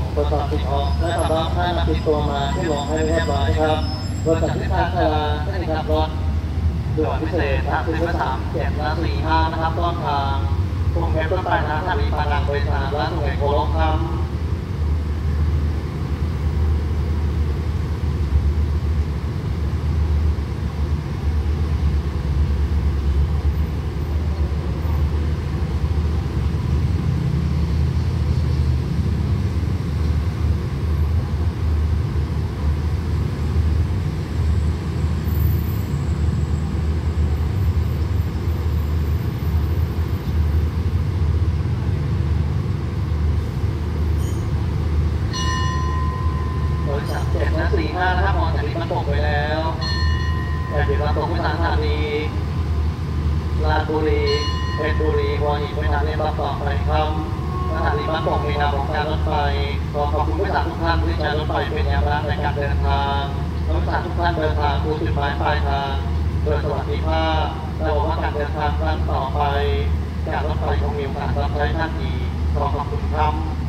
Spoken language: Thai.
ตรวจสอบสิ่งของและสำรองให้มาติดตัวมาที่ลงให้เรียบร้อยครับโดยจากทิศทางเวลาได้ขับรถด่วนพิเศษทางขึ้นมา3 7 และ 4 5นะครับต้นทางกรุงเทพต้นไปทางสถานีปานังโดยสารและสุไหงโกลกครับ7 และ 4 5นะครับมองจากนี้มันตกไปแล้วแต่เดี๋ยวเราตกไปทางสถานีราชบุรีเพชรบุรีหัวหินไปทางนี้ต่อไปครับสถานีบ้านโป่งมีนามของการรถไฟขอขอบคุณผู้โดยสารทุกท่านที่ใช้รถไฟเป็นยามรักในการเดินทางผู้โดยสารทุกท่านเดินทางสู่จุดหมายปลายทางโดยสวัสดิภาพและหวังว่าการเดินทางครั้งต่อไปจากรถไฟคงมีโอกาสรับใช้ท่านอีกขอขอบคุณครับ